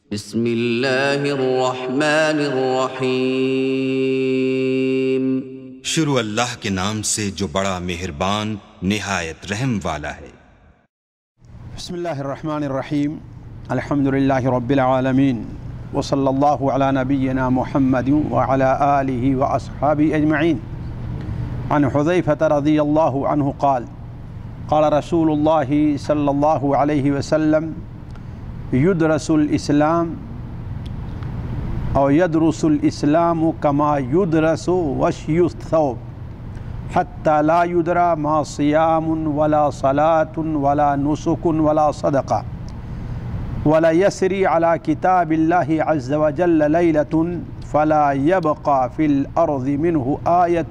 بسم اللہ الرحمن الرحیم۔ شروع اللہ کے نام سے جو بڑا مہربان نہایت رحم والا ہے۔ بسم اللہ الرحمن الرحیم۔ الحمدللہ رب العالمین، وصلی اللہ علی نبینا محمد وعلی آلہ واصحابہ اجمعین۔ عن حذیفہ رضی اللہ عنہ قال قال رسول اللہ صلی اللہ علیہ وسلم يدرس الاسلام او يدرس الاسلام كما يدرس وشي الثوب حتى لا يدرى ما صيام ولا صلاة ولا نسك ولا صدقة ولا يسري على كتاب الله عز وجل ليلة فلا يبقى في الأرض منه آية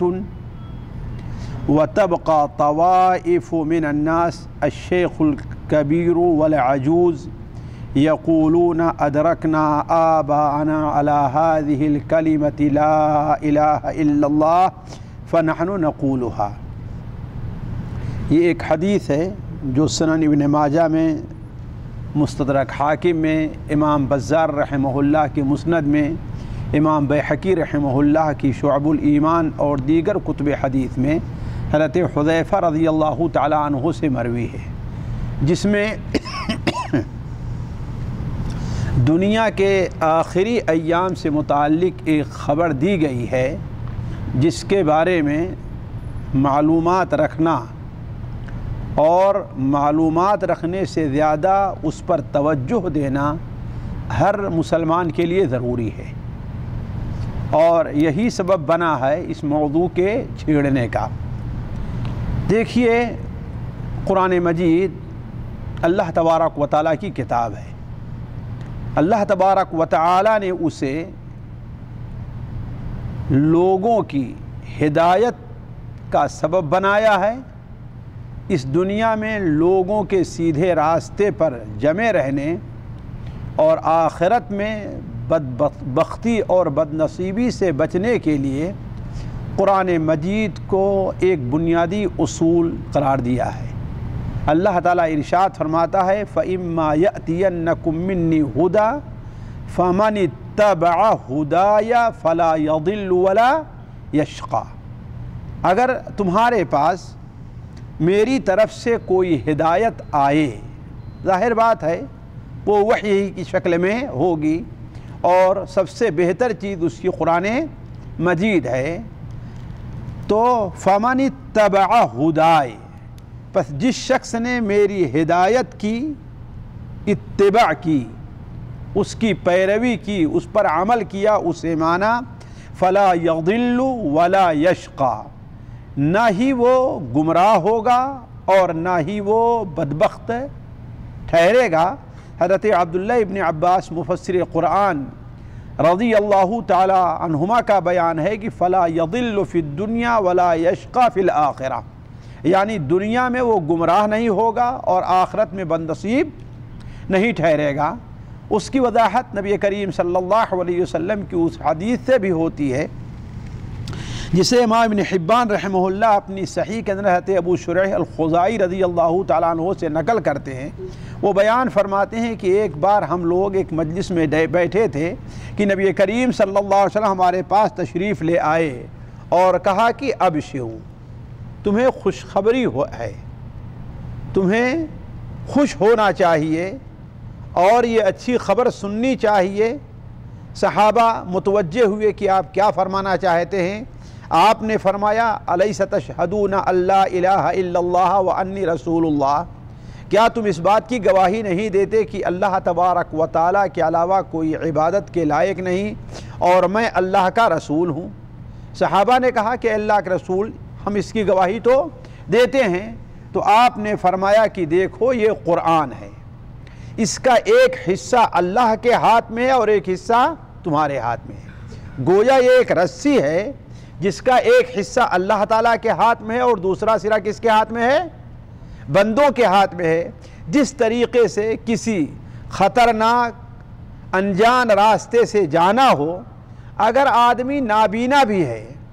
وتبقى طوائف من الناس الشيخ الكبير والعجوز يقولون أدركنا آباءنا على هذه الكلمة لا إله إلا الله فنحن نقولها۔ یہ ایک حدیث ہے جو سنن ابن ماجہ میں، مستدرک حاکم میں، امام بزار رحمہ اللہ کی مسند میں، امام بیہقی رحمہ اللہ کی شعب الایمان اور دیگر کتب حدیث میں حضرت حذیفہ رضی اللہ تعالی عنہ سے مروی ہے، جس میں دنیا کے آخری ایام سے متعلق ایک خبر دی گئی ہے، جس کے بارے میں معلومات رکھنا اور معلومات رکھنے سے زیادہ اس پر توجہ دینا ہر مسلمان کے لیے ضروری ہے، اور یہی سبب بنا ہے اس موضوع کے چھیڑنے کا۔ دیکھیے، قرآن مجید اللہ تبارک و تعالیٰ کی کتاب ہے۔ اللہ تبارک و تعالیٰ نے اسے لوگوں کی ہدایت کا سبب بنایا ہے، اس دنیا میں لوگوں کے سیدھے راستے پر جمے رہنے اور آخرت میں بدبختی اور بدنصیبی سے بچنے کے لیے قرآن مجید کو ایک بنیادی اصول قرار دیا ہے۔ اللہ تعالیٰ ارشاد فرماتا ہے فَإِمَّا يَأْتِيَنَّكُم مِّنِّي هُدًى فَمَنِ اتَّبَعَ هُدَايَ فَلَا يَضِلُّ وَلَا يَشْقَى۔ اگر تمہارے پاس میری طرف سے کوئی ہدایت آئے، ظاہر بات ہے وہ وحی کی شکل میں ہوگی، اور سب سے بہتر چیز اس کی قرآن مجید ہے، تو فَمَنِ اتَّبَعَ هُدَايَ، پس جس شخص نے میری ہدایت کی اتباع کی، اس کی پیروی کی، اس پر عمل کیا، اسے مانا فلا یضل ولا یشقى، نہ ہی وہ گمراہ ہوگا اور نہ ہی وہ بدبخت ٹھہرے گا۔ حضرت عبداللہ ابن عباس مفسر قرآن رضی اللہ تعالی عنہما کا بیان ہے کہ فلا یضل فی الدنیا ولا یشقى فی الآخرہ، یعنی دنیا میں وہ گمراہ نہیں ہوگا اور آخرت میں بدنصیب نہیں ٹھہرے گا۔ اس کی وضاحت نبی کریم صلی اللہ علیہ وسلم کی اس حدیث سے بھی ہوتی ہے، جسے امام ابن حبان رحمہ اللہ اپنی صحیح کے اندر حضرت ابو شریح الخزاعی رضی اللہ تعالیٰ عنہ سے نقل کرتے ہیں۔ وہ بیان فرماتے ہیں کہ ایک بار ہم لوگ ایک مجلس میں بیٹھے تھے کہ نبی کریم صلی اللہ علیہ وسلم ہمارے پاس تشریف لے آئے اور کہا کہ ابشروا، تمہیں خوشخبری ہے، تمہیں خوش ہونا چاہیے اور یہ اچھی خبر سننی چاہیے۔ صحابہ متوجہ ہوئے کہ آپ کیا فرمانا چاہتے ہیں؟ آپ نے فرمایا الیس تشہدون ان لا الہ الا اللہ وانی رسول اللہ، کیا تم اس بات کی گواہی نہیں دیتے کہ اللہ تبارک و تعالیٰ کے علاوہ کوئی عبادت کے لائق نہیں اور میں اللہ کا رسول ہوں؟ صحابہ نے کہا کہ اللہ کے رسول، ہم اس کی گواہی تو دیتے ہیں۔ تو آپ نے فرمایا کہ دیکھو، یہ قرآن ہے، اس کا ایک حصہ اللہ کے ہاتھ میں ہے اور ایک حصہ تمہارے ہاتھ میں ہے۔ گویا یہ ایک رسی ہے جس کا ایک حصہ اللہ تعالیٰ کے ہاتھ میں ہے اور دوسرا سرا کس کے ہاتھ میں ہے؟ بندوں کے ہاتھ میں ہے۔ جس طریقے سے کسی خطرناک انجان راستے سے جانا ہو، اگر آدمی نابینا بھی ہے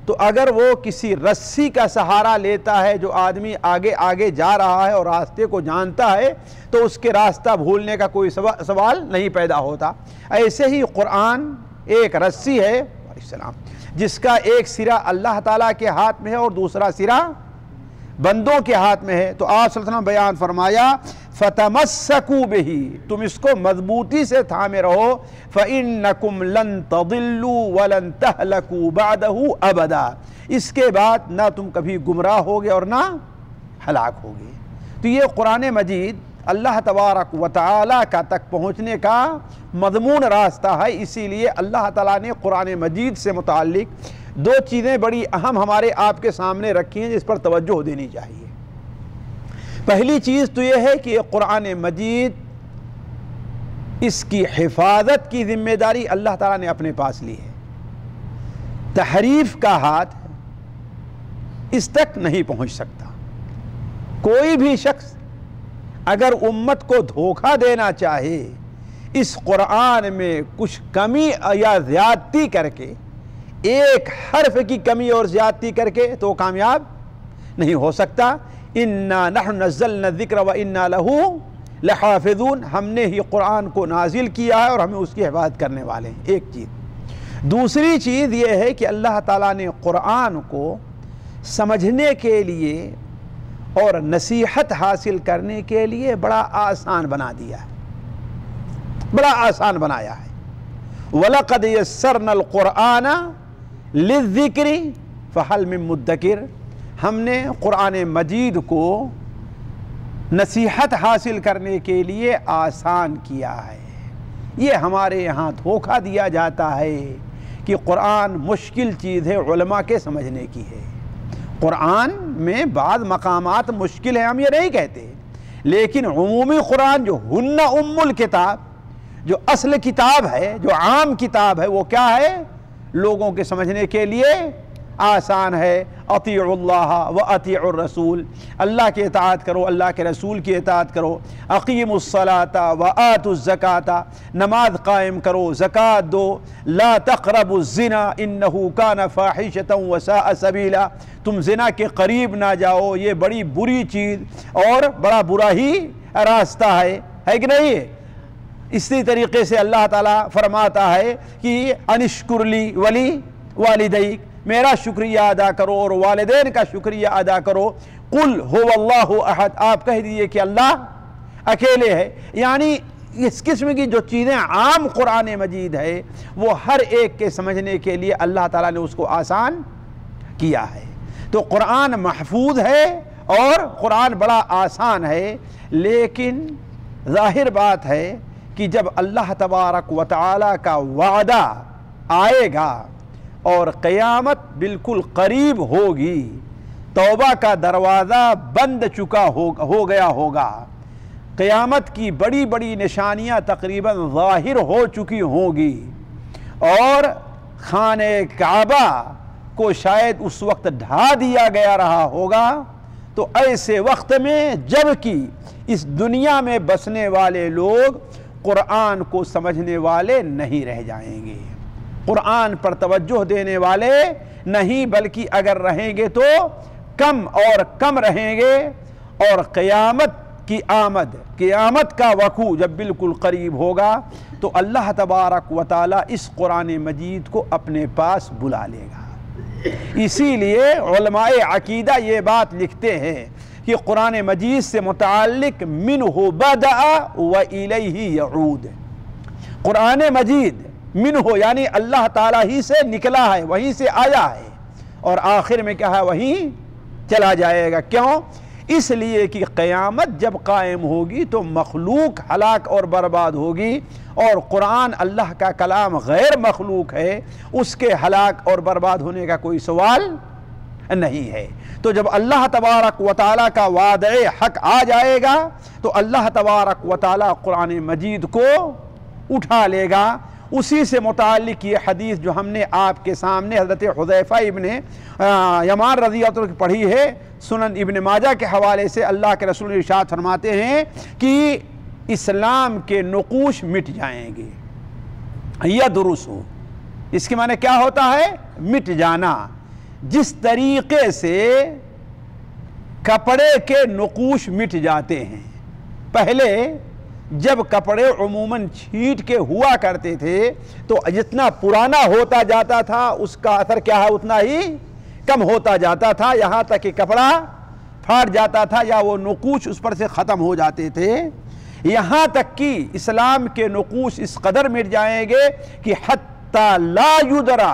تو اگر وہ کسی رسی کا سہارا لیتا ہے، جو آدمی آگے آگے جا رہا ہے اور راستے کو جانتا ہے، تو اس کے راستہ بھولنے کا کوئی سوال نہیں پیدا ہوتا۔ ایسے ہی قرآن ایک رسی ہے جس کا ایک سرا اللہ تعالیٰ کے ہاتھ میں ہے اور دوسرا سرا بندوں کے ہاتھ میں ہے۔ تو آپ صلی اللہ علیہ وسلم بیان فرمایا فَتَمَسَّكُوا بِهِ، تم اس کو مضبوطی سے تھامے رہو، فَإِنَّكُمْ لَن تَضِلُّوا وَلَن تَهْلَكُوا بَعْدَهُ أَبَدًا، اس کے بعد نہ تم کبھی گمراہ ہوگے اور نہ ہلاک ہوگے۔ تو یہ قرآن مجید اللہ تبارک و تعالیٰ کا تک پہنچنے کا مضمون راستہ ہے۔ اسی لیے اللہ تعالیٰ نے قرآن مجید سے متعلق دو چیزیں بڑی اہم ہمارے آپ کے سامنے رکھی ہیں جس پر توجہ دینی چاہیے۔ پہلی چیز تو یہ ہے کہ یہ قرآن مجید، اس کی حفاظت کی ذمہ داری اللہ تعالیٰ نے اپنے پاس لی ہے۔ تحریف کا ہاتھ اس تک نہیں پہنچ سکتا۔ کوئی بھی شخص اگر امت کو دھوکہ دینا چاہے، اس قرآن میں کچھ کمی یا زیادتی کر کے، ایک حرف کی کمی اور زیادتی کر کے، تو کامیاب نہیں ہو سکتا۔ اِنَّا نَحْنُ نَزَّلْنَا الذِّكْرَ وَإِنَّا لَهُ لَحَافِظُونَ، ہم نے ہی قرآن کو نازل کیا ہے اور ہمیں اس کی حفاظت کرنے والے ہیں۔ ایک چیز۔ دوسری چیز یہ ہے کہ اللہ تعالیٰ نے قرآن کو سمجھنے کے لیے اور نصیحت حاصل کرنے کے لیے بڑا آسان بنا دیا ہے، بڑا آسان بنایا ہے۔ وَلَقَدْ يَسَّرْنَا الْقُرْآنَ لِلذِّكْرِ فَهَلْ مِن مُدَّكِرٍ، ہم نے قرآن مجید کو نصیحت حاصل کرنے کے لیے آسان کیا ہے۔ یہ ہمارے یہاں دھوکہ دیا جاتا ہے کہ قرآن مشکل چیز ہے، علماء کے سمجھنے کی ہے۔ قرآن میں بعض مقامات مشکل ہیں، ہم یہ نہیں کہتے، لیکن عمومی قرآن جو ہن ام الکتاب، جو اصل کتاب ہے، جو عام کتاب ہے، وہ کیا ہے؟ لوگوں کے سمجھنے کے لیے آسان ہے۔ اطیعوا اللہ و اطیعوا الرسول، اللہ کی اطاعت کرو، اللہ کے رسول کی اطاعت کرو۔ اقیموا الصلاۃ و آتوا الزکاۃ، نماز قائم کرو، زکوٰۃ دو۔ لا تقربوا الزنا انہ کان فاحشۃ وساء سبیلا، تم زنا کے قریب نہ جاؤ، یہ بڑی بری چیز اور بڑا برا ہی راستہ ہے کہ نہیں؟ اسی طریقے سے اللہ تعالیٰ فرماتا ہے کہ انشکر لی ولی والدیک، میرا شکریہ ادا کرو اور والدین کا شکریہ ادا کرو۔ قل هو اللہ احد، آپ کہہ دیجئے کہ اللہ اکیلے ہے۔ یعنی اس قسم کی جو چیزیں عام قرآن مجید ہے، وہ ہر ایک کے سمجھنے کے لیے اللہ تعالیٰ نے اس کو آسان کیا ہے۔ تو قرآن محفوظ ہے اور قرآن بڑا آسان ہے، لیکن ظاہر بات ہے کہ جب اللہ تبارک و تعالیٰ کا وعدہ آئے گا اور قیامت بالکل قریب ہوگی، توبہ کا دروازہ بند چکا ہو گیا ہوگا، قیامت کی بڑی بڑی نشانیاں تقریباً ظاہر ہو چکی ہوں گی، اور خانہ کعبہ کو شاید اس وقت ڈھا دیا گیا رہا ہوگا، تو ایسے وقت میں جب کہ اس دنیا میں بسنے والے لوگ قرآن کو سمجھنے والے نہیں رہ جائیں گے، قرآن پر توجہ دینے والے نہیں، بلکہ اگر رہیں گے تو کم اور کم رہیں گے، اور قیامت کی آمد، قیامت کا وقوع جب بالکل قریب ہوگا تو اللہ تبارک و تعالیٰ اس قرآن مجید کو اپنے پاس بلا لے گا۔ اسی لیے علماء عقیدہ یہ بات لکھتے ہیں کہ قرآن مجید سے متعلق منہ بدأ و الیہ یعود، قرآن مجید منہ یعنی اللہ تعالیٰ ہی سے نکلا ہے، وہیں سے آیا ہے، اور آخر میں کیا ہے؟ وہیں چلا جائے گا۔ کیوں؟ اس لیے کہ قیامت جب قائم ہوگی تو مخلوق ہلاک اور برباد ہوگی، اور قرآن اللہ کا کلام غیر مخلوق ہے، اس کے ہلاک اور برباد ہونے کا کوئی سوال نہیں ہے۔ تو جب اللہ تبارک و تعالیٰ کا وعدہ حق آ جائے گا تو اللہ تبارک و تعالیٰ قرآن مجید کو اٹھا لے گا۔ اسی سے متعلق یہ حدیث جو ہم نے آپ کے سامنے حضرت حذیفہ ابن یمان رضی اللہ عنہ کی پڑھی ہے، سنن ابن ماجہ کے حوالے سے اللہ کے رسول ارشاد فرماتے ہیں کہ اسلام کے نقوش مٹ جائیں گے، یدرسو، اس کے معنی کیا ہوتا ہے؟ مٹ جانا۔ جس طریقے سے کپڑے کے نقوش مٹ جاتے ہیں. پہلے جب کپڑے عموماً چھیٹ کے ہوا کرتے تھے تو جتنا پرانا ہوتا جاتا تھا اس کا اثر کیا ہے اتنا ہی کم ہوتا جاتا تھا، یہاں تک کہ کپڑا پھاٹ جاتا تھا یا وہ نقوش اس پر سے ختم ہو جاتے تھے. یہاں تک کہ اسلام کے نقوش اس قدر مٹ جائیں گے کہ حتی لا یدرا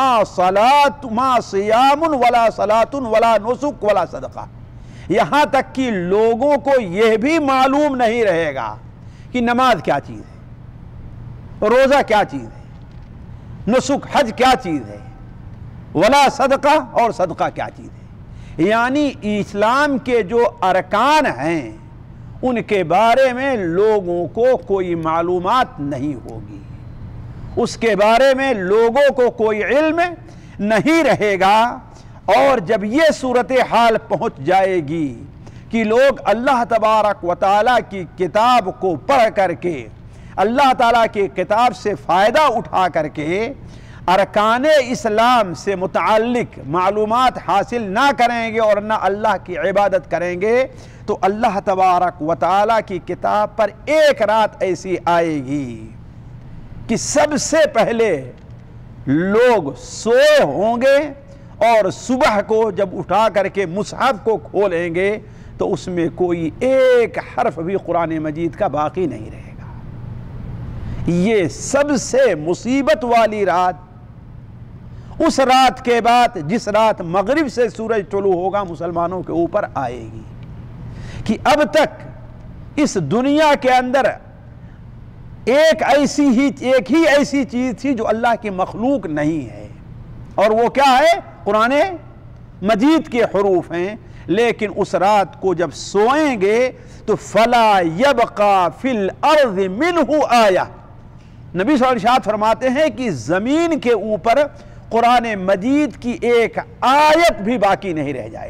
ما صیام ولا صلاۃ ولا نسک ولا صدقہ، یہاں تک کہ لوگوں کو یہ بھی معلوم نہیں رہے گا کہ نماز کیا چیز ہے، روزہ کیا چیز ہے، نسک حج کیا چیز ہے، ولا صدقہ اور صدقہ کیا چیز ہے. یعنی اسلام کے جو ارکان ہیں ان کے بارے میں لوگوں کو کوئی معلومات نہیں ہوگی، اس کے بارے میں لوگوں کو کوئی علم نہیں رہے گا. اور جب یہ صورتحال پہنچ جائے گی کہ لوگ اللہ تبارک و تعالیٰ کی کتاب کو پڑھ کر کے، اللہ تعالیٰ کی کتاب سے فائدہ اٹھا کر کے ارکان اسلام سے متعلق معلومات حاصل نہ کریں گے اور نہ اللہ کی عبادت کریں گے، تو اللہ تبارک و تعالیٰ کی کتاب پر ایک رات ایسی آئے گی کہ سب سے پہلے لوگ سوئے ہوں گے اور صبح کو جب اٹھا کر کے مصحف کو کھولیں گے تو اس میں کوئی ایک حرف بھی قرآن مجید کا باقی نہیں رہے گا. یہ سب سے مصیبت والی رات اس رات کے بعد جس رات مغرب سے سورج طلوع ہوگا مسلمانوں کے اوپر آئے گی کہ اب تک اس دنیا کے اندر ایک ہی ایسی چیز تھی جو اللہ کی مخلوق نہیں ہے، اور وہ کیا ہے؟ قرآن مجید کے حروف ہیں. لیکن اس رات کو جب سوئیں گے تو فَلَا يَبْقَى فِي الْأَرْضِ مِنْهُ آیَةٌ، نبی صلی اللہ علیہ وسلم فرماتے ہیں کہ زمین کے اوپر قرآن مجید کی ایک آیت بھی باقی نہیں رہ جائے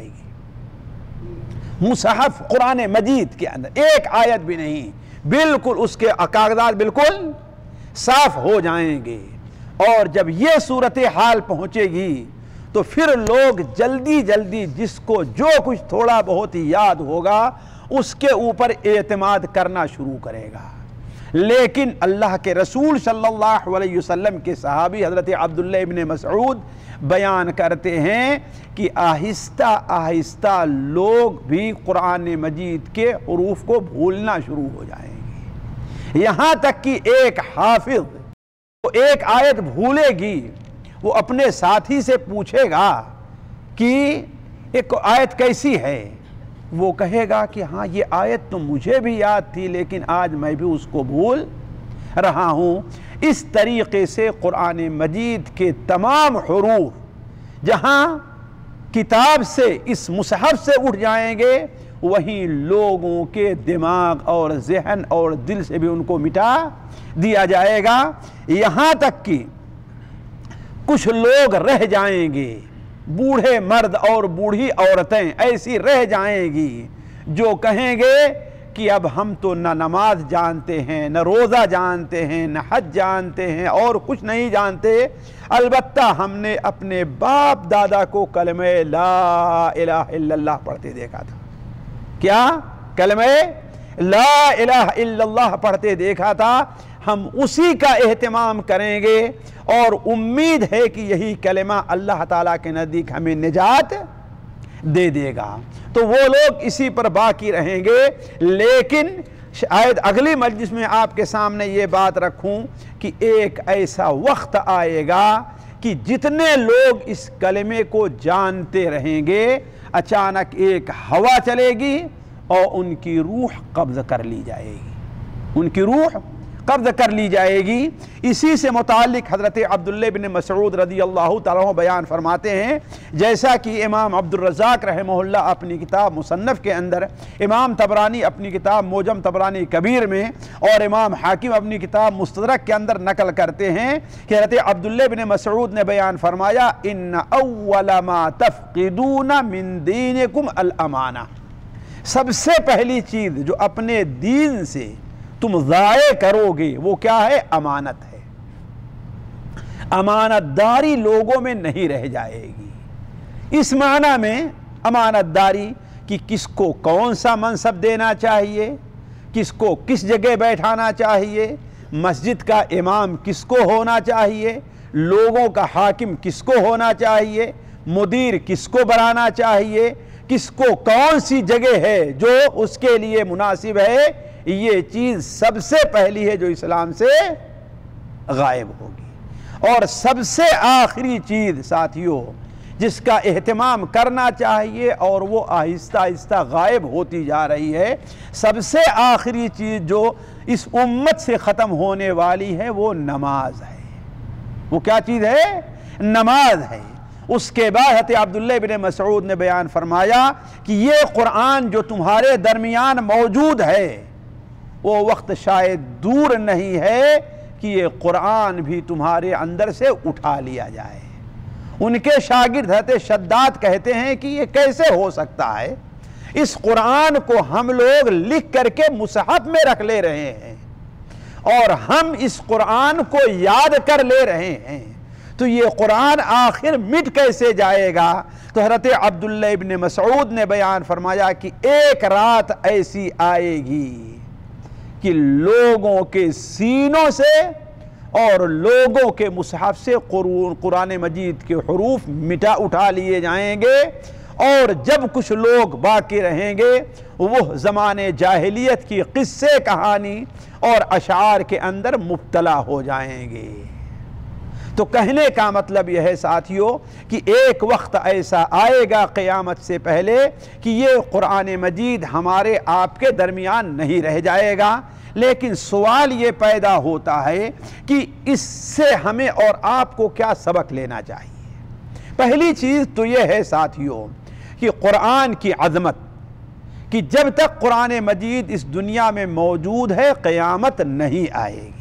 گی. مصحف قرآن مجید کے اندر ایک آیت بھی نہیں، بالکل اس کے کاغذات بالکل صاف ہو جائیں گے. اور جب یہ صورتحال پہنچے گی تو پھر لوگ جلدی جلدی جس کو جو کچھ تھوڑا بہت یاد ہوگا اس کے اوپر اعتماد کرنا شروع کرے گا. لیکن اللہ کے رسول صلی اللہ علیہ وسلم کے صحابی حضرت عبداللہ ابن مسعود بیان کرتے ہیں کہ آہستہ آہستہ لوگ بھی قرآن مجید کے حروف کو بھولنا شروع ہو جائیں گے، یہاں تک کہ ایک حافظ وہ ایک آیت بھولے گی، وہ اپنے ساتھی سے پوچھے گا کہ ایک آیت کیسی ہے، وہ کہے گا کہ ہاں یہ آیت تو مجھے بھی یاد تھی لیکن آج میں بھی اس کو بھول رہا ہوں. اس طریقے سے قرآن مجید کے تمام حروف جہاں کتاب سے اس مصحف سے اٹھ جائیں گے وہیں لوگوں کے دماغ اور ذہن اور دل سے بھی ان کو مٹا دیا جائے گا. یہاں تک کہ کچھ لوگ رہ جائیں گے، بوڑھے مرد اور بوڑھی عورتیں ایسی رہ جائیں گی جو کہیں گے کہ اب ہم تو نہ نماز جانتے ہیں، نہ روزہ جانتے ہیں، نہ حج جانتے ہیں اور کچھ نہیں جانتے، البتہ ہم نے اپنے باپ دادا کو کلمہ لا الہ الا اللہ پڑھتے دیکھا تھا. کیا؟ کلمہ لا الہ الا اللہ پڑھتے دیکھا تھا، ہم اسی کا اہتمام کریں گے اور امید ہے کہ یہی کلمہ اللہ تعالیٰ کے نزدیک ہمیں نجات دے دے گا. تو وہ لوگ اسی پر باقی رہیں گے. لیکن شاید اگلی مجلس میں آپ کے سامنے یہ بات رکھوں کہ ایک ایسا وقت آئے گا کہ جتنے لوگ اس کلمے کو جانتے رہیں گے اچانک ایک ہوا چلے گی اور ان کی روح قبض کر لی جائے گی، ان کی روح قبض کر لی جائے گی. اسی سے متعلق حضرت عبداللہ بن مسعود رضی اللہ تعالیٰ عنہ بیان فرماتے ہیں، جیسا کہ امام عبدالرزاق رحمہ اللہ اپنی کتاب مصنف کے اندر، امام طبرانی اپنی کتاب موجم طبرانی کبیر میں اور امام حاکم اپنی کتاب مستدرک کے اندر نقل کرتے ہیں کہ حضرت عبداللہ بن مسعود نے بیان فرمایا ان اول ما تفقدون من دینکم الامانہ، سب سے پہلی چیز جو اپنے دین سے تم ضائع کرو گے وہ کیا ہے؟ امانت ہے. امانت داری لوگوں میں نہیں رہ جائے گی. اس معنی میں امانت داری کہ کس کو کون سا منصب دینا چاہیے، کس کو کس جگہ بیٹھانا چاہیے، مسجد کا امام کس کو ہونا چاہیے، لوگوں کا حاکم کس کو ہونا چاہیے، مدیر کس کو بنانا چاہیے، کس کو کون سی جگہ ہے جو اس کے لیے مناسب ہے، یہ چیز سب سے پہلی ہے جو اسلام سے غائب ہوگی۔ اور سب سے آخری چیز ساتھیوں جس کا اہتمام کرنا چاہیے اور وہ آہستہ آہستہ غائب ہوتی جا رہی ہے، سب سے آخری چیز جو اس امت سے ختم ہونے والی ہے وہ نماز ہے۔ وہ کیا چیز ہے؟ نماز ہے۔ اس کے بعد حضرت عبداللہ بن مسعود نے بیان فرمایا کہ یہ قرآن جو تمہارے درمیان موجود ہے وہ وقت شاید دور نہیں ہے کہ یہ قرآن بھی تمہارے اندر سے اٹھا لیا جائے۔ ان کے شاگرد حضرت شداد کہتے ہیں کہ یہ کیسے ہو سکتا ہے؟ اس قرآن کو ہم لوگ لکھ کر کے مصحف میں رکھ لے رہے ہیں اور ہم اس قرآن کو یاد کر لے رہے ہیں، تو یہ قرآن آخر مٹ کیسے جائے گا؟ تو حضرت عبداللہ ابن مسعود نے بیان فرمایا کہ ایک رات ایسی آئے گی کہ لوگوں کے سینوں سے اور لوگوں کے مصحف سے قرآن مجید کے حروف اٹھا لیے جائیں گے، اور جب کچھ لوگ باقی رہیں گے وہ زمانے جاہلیت کی قصے کہانی اور اشعار کے اندر مبتلا ہو جائیں گے۔ تو کہنے کا مطلب یہ ہے ساتھیوں کہ ایک وقت ایسا آئے گا قیامت سے پہلے کہ یہ قرآن مجید ہمارے آپ کے درمیان نہیں رہ جائے گا، لیکن سوال یہ پیدا ہوتا ہے کہ اس سے ہمیں اور آپ کو کیا سبق لینا چاہیے۔ پہلی چیز تو یہ ہے ساتھیوں کہ قرآن کی عظمت، کہ جب تک قرآن مجید اس دنیا میں موجود ہے قیامت نہیں آئے گی۔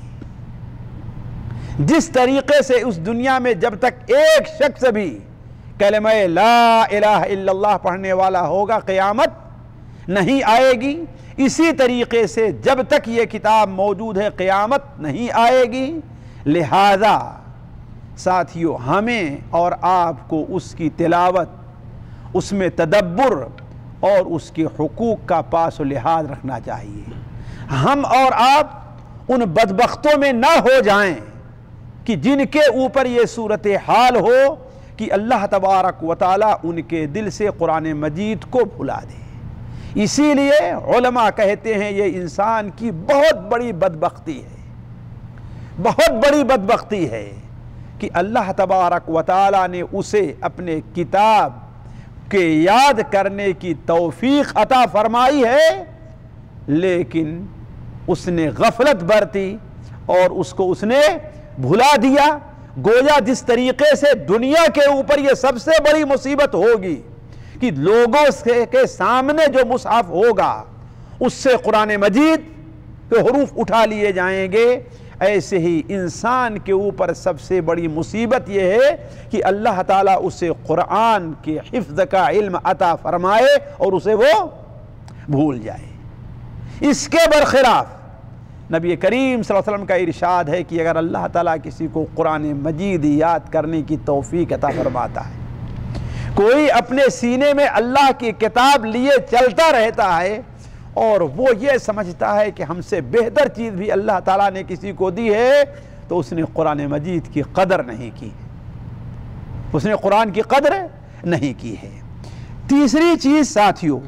جس طریقے سے اس دنیا میں جب تک ایک شخص بھی کلمہ لا الہ الا اللہ پڑھنے والا ہوگا قیامت نہیں آئے گی، اسی طریقے سے جب تک یہ کتاب موجود ہے قیامت نہیں آئے گی۔ لہذا ساتھیوں ہمیں اور آپ کو اس کی تلاوت، اس میں تدبر اور اس کے حقوق کا پاس و لحاظ رکھنا چاہیے۔ ہم اور آپ ان بدبختوں میں نہ ہو جائیں کہ جن کے اوپر یہ صورتحال ہو کہ اللہ تبارک و تعالیٰ ان کے دل سے قرآن مجید کو بھلا دے۔ اسی لیے علماء کہتے ہیں یہ انسان کی بہت بڑی بدبختی ہے، بہت بڑی بدبختی ہے کہ اللہ تبارک و تعالیٰ نے اسے اپنے کتاب کے یاد کرنے کی توفیق عطا فرمائی ہے، لیکن اس نے غفلت برتی اور اس کو اس نے بھلا دیا۔ گویا جس طریقے سے دنیا کے اوپر یہ سب سے بڑی مصیبت ہوگی کہ لوگوں کے سامنے جو مصحف ہوگا اس سے قرآن مجید کے حروف اٹھا لیے جائیں گے، ایسے ہی انسان کے اوپر سب سے بڑی مصیبت یہ ہے کہ اللہ تعالیٰ اسے قرآن کے حفظ کا علم عطا فرمائے اور اسے وہ بھول جائے۔ اس کے برخلاف نبی کریم صلی اللہ علیہ وسلم کا ارشاد ہے کہ اگر اللہ تعالیٰ کسی کو قرآن مجید یاد کرنے کی توفیق عطا فرماتا ہے، کوئی اپنے سینے میں اللہ کی کتاب لیے چلتا رہتا ہے اور وہ یہ سمجھتا ہے کہ ہم سے بہتر چیز بھی اللہ تعالیٰ نے کسی کو دی ہے، تو اس نے قرآن مجید کی قدر نہیں کی، اس نے قرآن کی قدر نہیں کی ہے۔ تیسری چیز ساتھیوں،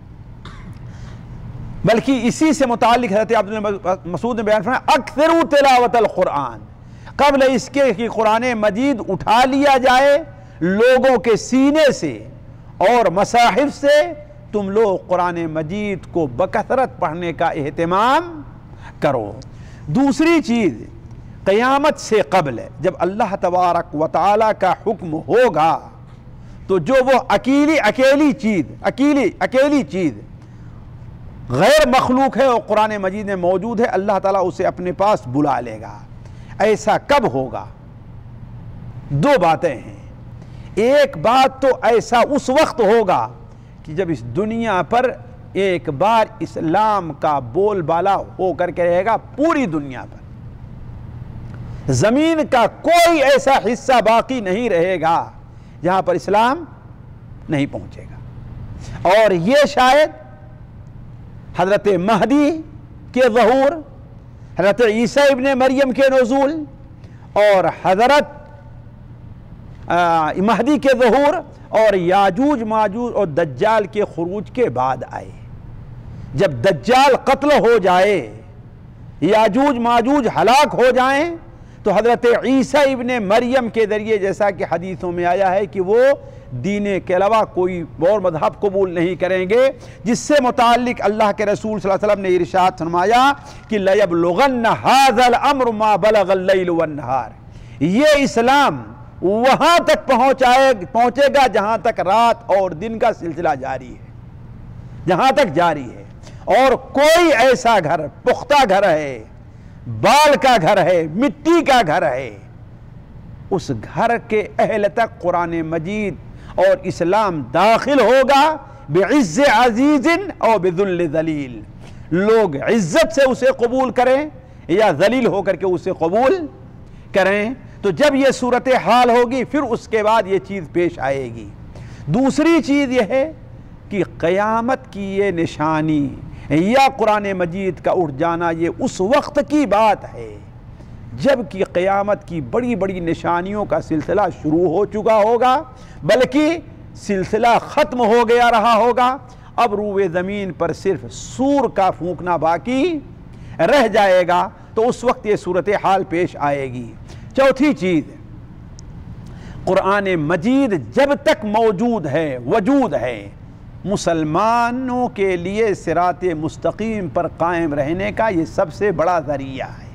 بلکہ اسی سے متعلق حضرت عبداللہ مسعود نے بیان فرمایا اکثروا تلاوت القرآن، قبل اس کے کہ قرآن مجید اٹھا لیا جائے لوگوں کے سینے سے اور مصاحف سے، تم لوگ قرآن مجید کو بکثرت پڑھنے کا اہتمام کرو۔ دوسری چیز، قیامت سے قبل جب اللہ تبارک و تعالیٰ کا حکم ہوگا تو جو وہ اکیلی چیز غیر مخلوق ہے اور قرآن مجید میں موجود ہے، اللہ تعالیٰ اسے اپنے پاس بلا لے گا۔ ایسا کب ہوگا؟ دو باتیں ہیں۔ ایک بات تو ایسا اس وقت ہوگا کہ جب اس دنیا پر ایک بار اسلام کا بول بالا ہو کر کے رہے گا، پوری دنیا پر زمین کا کوئی ایسا حصہ باقی نہیں رہے گا جہاں پر اسلام نہیں پہنچے گا۔ اور یہ شاید حضرت مہدی کے ظہور، حضرت عیسیٰ ابن مریم کے نزول اور حضرت مہدی کے ظہور اور یاجوج ماجوج اور دجال کے خروج کے بعد آئے۔ جب دجال قتل ہو جائے، یاجوج ماجوج ہلاک ہو جائیں، تو حضرت عیسیٰ ابن مریم کے ذریعے، جیسا کہ حدیثوں میں آیا ہے کہ وہ دین کے علاوہ کوئی اور مذہب قبول نہیں کریں گے، جس سے متعلق اللہ کے رسول صلی اللہ علیہ وسلم نے ارشاد فرمایا کہ لَيَبْلُغَنَّ هَذَا الْأَمْرُ مَا بَلَغَ اللَّيْلُ وَالنَّهَارِ، یہ اسلام وہاں تک پہنچے گا جہاں تک رات اور دن کا سلسلہ جاری ہے، جہاں تک جاری ہے۔ اور کوئی ایسا گھر، پختہ گھر ہے، بال کا گھر ہے، مٹی کا گھر ہے، اس گھر کے اہل تک قرآن مجید اور اسلام داخل ہوگا بعز عزیز اور بذل ذلیل۔ لوگ عزت سے اسے قبول کریں یا ذلیل ہو کر کے اسے قبول کریں۔ تو جب یہ صورتحال ہوگی پھر اس کے بعد یہ چیز پیش آئے گی۔ دوسری چیز یہ ہے کہ قیامت کی یہ نشانی یا قرآن مجید کا اٹھ جانا یہ اس وقت کی بات ہے جب کہ قیامت کی بڑی بڑی نشانیوں کا سلسلہ شروع ہو چکا ہوگا، بلکہ سلسلہ ختم ہو گیا رہا ہوگا۔ اب روئے زمین پر صرف سور کا پھونکنا باقی رہ جائے گا، تو اس وقت یہ صورتحال پیش آئے گی۔ چوتھی چیز، قرآن مجید جب تک موجود ہے، وجود ہے، مسلمانوں کے لیے صراط مستقیم پر قائم رہنے کا یہ سب سے بڑا ذریعہ ہے۔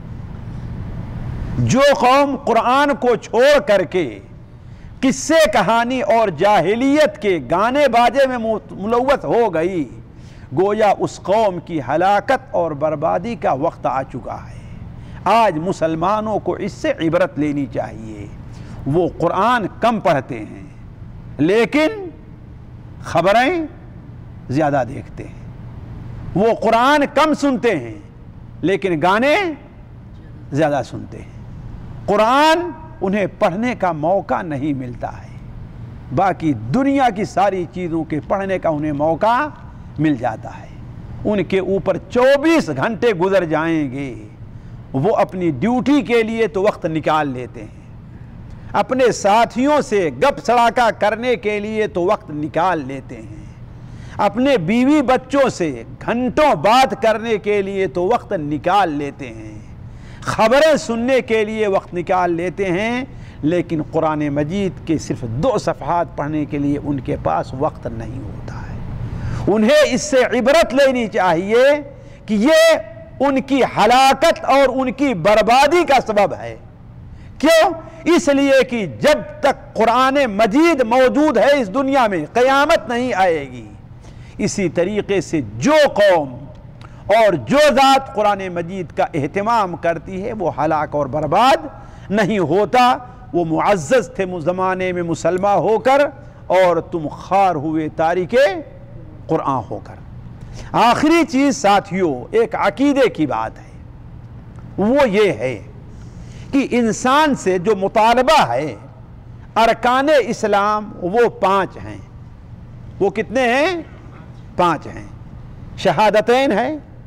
جو قوم قرآن کو چھوڑ کر کے قصے کہانی اور جاہلیت کے گانے باجے میں ملوث ہو گئی، گویا اس قوم کی ہلاکت اور بربادی کا وقت آ چکا ہے۔ آج مسلمانوں کو اس سے عبرت لینی چاہیے۔ وہ قرآن کم پڑھتے ہیں لیکن خبریں زیادہ دیکھتے ہیں، وہ قرآن کم سنتے ہیں لیکن گانے زیادہ سنتے ہیں۔ قرآن انہیں پڑھنے کا موقع نہیں ملتا ہے، باقی دنیا کی ساری چیزوں کے پڑھنے کا انہیں موقع مل جاتا ہے۔ ان کے اوپر 24 گھنٹے گزر جائیں گے، وہ اپنی ڈیوٹی کے لیے تو وقت نکال لیتے ہیں، اپنے ساتھیوں سے گپ سڑاکا کرنے کے لیے تو وقت نکال لیتے ہیں، اپنے بیوی بچوں سے گھنٹوں بات کرنے کے لیے تو وقت نکال لیتے ہیں، خبریں سننے کے لیے وقت نکال لیتے ہیں، لیکن قرآن مجید کے صرف 2 صفحات پڑھنے کے لیے ان کے پاس وقت نہیں ہوتا ہے۔ انہیں اس سے عبرت لینی چاہیے کہ یہ ان کی ہلاکت اور ان کی بربادی کا سبب ہے۔ کیوں؟ اس لیے کہ جب تک قرآن مجید موجود ہے اس دنیا میں قیامت نہیں آئے گی۔ اسی طریقے سے جو قوم اور جو ذات قرآن مجید کا اہتمام کرتی ہے وہ ہلاک اور برباد نہیں ہوتا۔ وہ معزز تھے زمانے میں مسلمان ہو کر، اور تم خوار ہوئے تارک قرآن ہو کر۔ آخری چیز ساتھیوں ایک عقیدے کی بات ہے، وہ یہ ہے کہ انسان سے جو مطالبہ ہے ارکان اسلام وہ 5 ہیں۔ وہ کتنے ہیں؟ 5 ہیں۔ شہادتین ہے،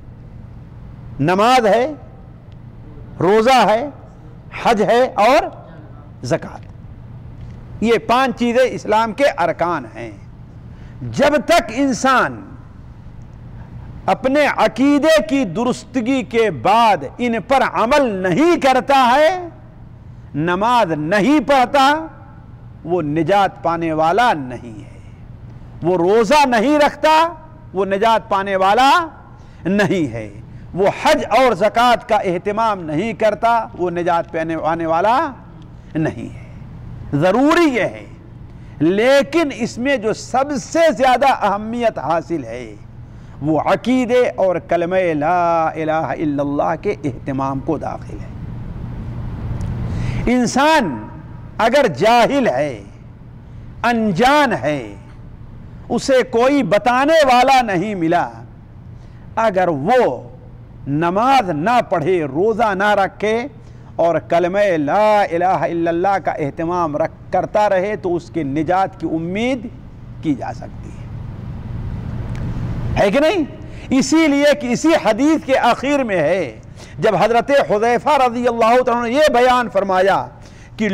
نماز ہے، روزہ ہے، حج ہے اور زکوٰۃ۔ یہ 5 چیزیں اسلام کے ارکان ہیں۔ جب تک انسان اپنے عقیدے کی درستگی کے بعد ان پر عمل نہیں کرتا ہے، نماز نہیں پڑھتا، وہ نجات پانے والا نہیں ہے۔ وہ روزہ نہیں رکھتا، وہ نجات پانے والا نہیں ہے۔ وہ حج اور زکوٰۃ کا اہتمام نہیں کرتا، وہ نجات پانے والا نہیں ہے۔ ضروری یہ ہے، لیکن اس میں جو سب سے زیادہ اہمیت حاصل ہے وہ عقیدے اور کلمہ لا الہ الا اللہ کے اہتمام کو داخل ہے۔ انسان اگر جاہل ہے، انجان ہے، اسے کوئی بتانے والا نہیں ملا، اگر وہ نماز نہ پڑھے، روزہ نہ رکھے اور کلمہ لا الہ الا اللہ کا اہتمام کرتا رہے تو اس کے نجات کی امید کی جا سکتی ہے کہ نہیں؟ اسی لیے کہ اسی حدیث کے آخر میں ہے جب حضرت حذیفہ رضی اللہ تعالیٰ نے یہ بیان فرمایا کہ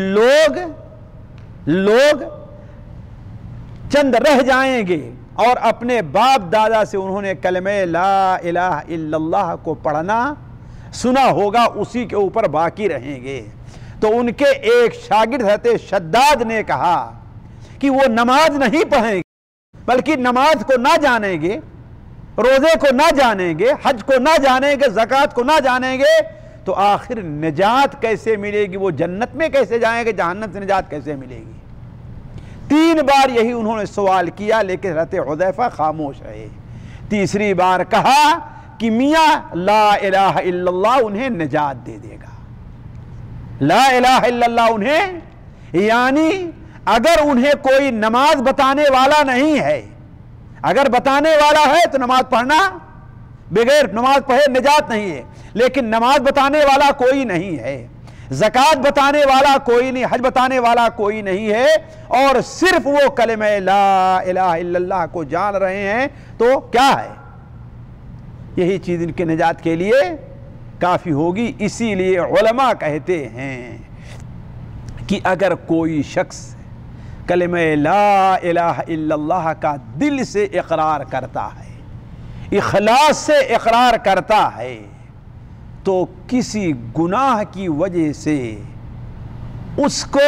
لوگ چند رہ جائیں گے اور اپنے باپ دادا سے انہوں نے کلمہ لا الہ الا اللہ کو پڑھنا سنا ہوگا، اسی کے اوپر باقی رہیں گے، تو ان کے ایک شاگرد حضرت شداد نے کہا کہ وہ نماز نہیں پڑھیں گے بلکہ نماز کو نہ جانیں گے، روزے کو نہ جانیں گے، حج کو نہ جانیں گے، زکوٰۃ کو نہ جانیں گے، تو آخر نجات کیسے ملے گی؟ وہ جنت میں کیسے جائیں گے؟ جہنم سے نجات کیسے ملے گی؟ 3 بار یہی انہوں نے سوال کیا لیکن حضرت حذیفہ خاموش رہے۔ تیسری بار کہا کہ میاں لا الہ الا اللہ انہیں نجات دے دے گا، لا الہ الا اللہ انہیں، یعنی اگر انہیں کوئی نماز بتانے والا نہیں ہے، اگر بتانے والا ہے تو نماز پڑھنا بغیر نماز پڑھے نجات نہیں ہے، لیکن نماز بتانے والا کوئی نہیں ہے، زکوٰۃ بتانے والا کوئی نہیں، حج بتانے والا کوئی نہیں ہے، اور صرف وہ کلمہ لا الہ الا اللہ کو جان رہے ہیں، تو کیا ہے؟ یہی چیز ان کے نجات کے لیے کافی ہوگی۔ اسی لیے علماء کہتے ہیں کہ اگر کوئی شخص کلمہ لا الہ الا اللہ کا دل سے اقرار کرتا ہے، اخلاص سے اقرار کرتا ہے، تو کسی گناہ کی وجہ سے اس کو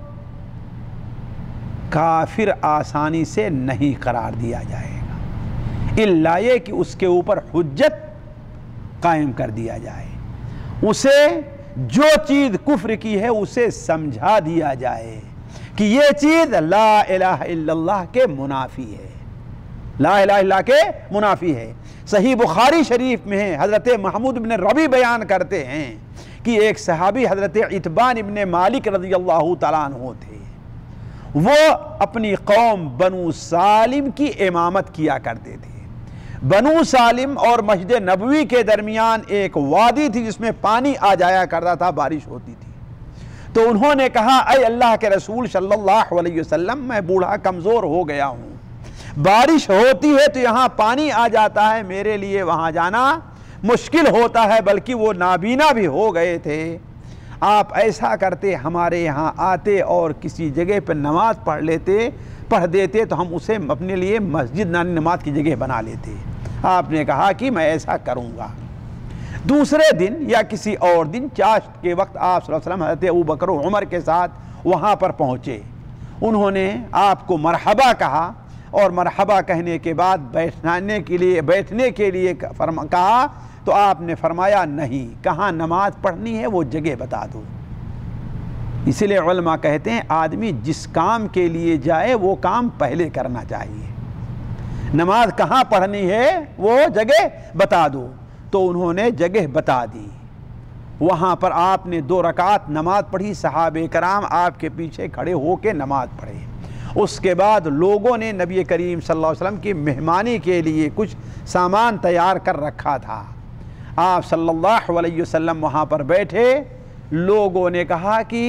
کافر آسانی سے نہیں قرار دیا جائے گا، الا یہ کہ اس کے اوپر حجت قائم کر دیا جائے، اسے جو چیز کفر کی ہے اسے سمجھا دیا جائے کہ یہ چیز لا الہ الا اللہ کے منافی ہے، لا الہ الا اللہ کے منافی ہے۔ صحیح بخاری شریف میں ہے، حضرت محمود بن ربی بیان کرتے ہیں کہ ایک صحابی حضرت عتبان ابن مالک رضی اللہ تعالیٰ عنہ تھے، وہ اپنی قوم بنو سالم کی امامت کیا کرتے تھے۔ بنو سالم اور مسجد نبوی کے درمیان ایک وادی تھی جس میں پانی آ جایا کرتا تھا، بارش ہوتی تھی، تو انہوں نے کہا اے اللہ کے رسول صلی اللہ علیہ وسلم، میں بوڑھا کمزور ہو گیا ہوں، بارش ہوتی ہے تو یہاں پانی آ جاتا ہے، میرے لیے وہاں جانا مشکل ہوتا ہے، بلکہ وہ نابینا بھی ہو گئے تھے، آپ ایسا کرتے ہمارے یہاں آتے اور کسی جگہ پہ نماز پڑھ دیتے تو ہم اسے اپنے لیے مسجد نماز کی جگہ بنا لیتے۔ آپ نے کہا کہ میں ایسا کروں گا۔ دوسرے دن یا کسی اور دن چاشت کے وقت آپ صلی اللہ علیہ وسلم حضرت ابوبکر و عمر کے ساتھ وہاں پر پہنچے، انہوں نے آپ کو مرحبا کہا، اور مرحبا کہنے کے بعد بیٹھنے کے لیے کہا تو آپ نے فرمایا نہیں، کہاں نماز پڑھنی ہے وہ جگہ بتا دو۔ اسی لیے علماء کہتے ہیں آدمی جس کام کے لیے جائے وہ کام پہلے کرنا چاہیے، نماز کہاں پڑھنی ہے وہ جگہ بتا دو، تو انہوں نے جگہ بتا دی، وہاں پر آپ نے 2 رکعت نماز پڑھی، صحابہ کرام آپ کے پیچھے کھڑے ہو کے نماز پڑھے۔ اس کے بعد لوگوں نے نبی کریم صلی اللہ علیہ وسلم کی مہمانی کے لیے کچھ سامان تیار کر رکھا تھا، آپ صلی اللہ علیہ وسلم وہاں پر بیٹھے، لوگوں نے کہا کہ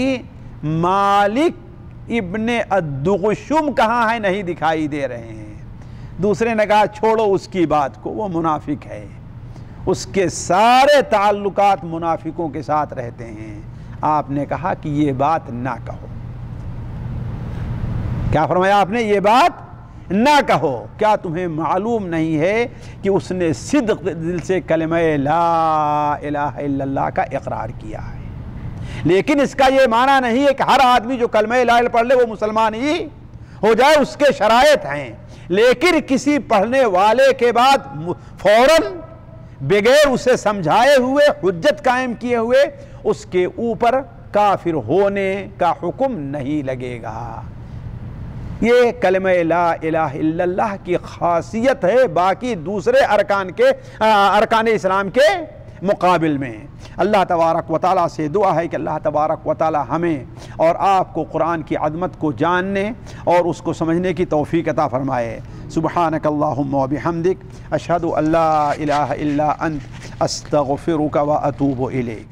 مالک ابن الدغشم کہاں ہے؟ نہیں دکھائی دے رہے ہیں۔ دوسرے نے کہا چھوڑو اس کی بات کو، وہ منافق ہے، اس کے سارے تعلقات منافقوں کے ساتھ رہتے ہیں۔ آپ نے کہا کہ یہ بات نہ کہو۔ کیا فرمایا آپ نے؟ یہ بات نہ کہو۔ کیا تمہیں معلوم نہیں ہے کہ اس نے صدق دل سے کلمہ لا الہ الا اللہ کا اقرار کیا ہے؟ لیکن اس کا یہ معنی نہیں ہے کہ ہر آدمی جو کلمہ لا الہ پڑھ لے وہ مسلمان ہی ہو جائے، اس کے شرائط ہیں، لیکن کسی پڑھنے والے کے بعد فوراً بغیر اسے سمجھائے ہوئے، حجت قائم کیے ہوئے، اس کے اوپر کافر ہونے کا حکم نہیں لگے گا۔ یہ کلمہ لا الہ الا اللہ کی خاصیت ہے باقی دوسرے ارکان اسلام کے مقابل میں۔ اللہ تبارک و تعالیٰ سے دعا ہے کہ اللہ تبارک و تعالیٰ ہمیں اور آپ کو قرآن کی عظمت کو جاننے اور اس کو سمجھنے کی توفیق عطا فرمائے۔ سبحانک اللہم و بحمدک، اشہد ان لا الہ الا انت، استغفرک و اتوب الیک۔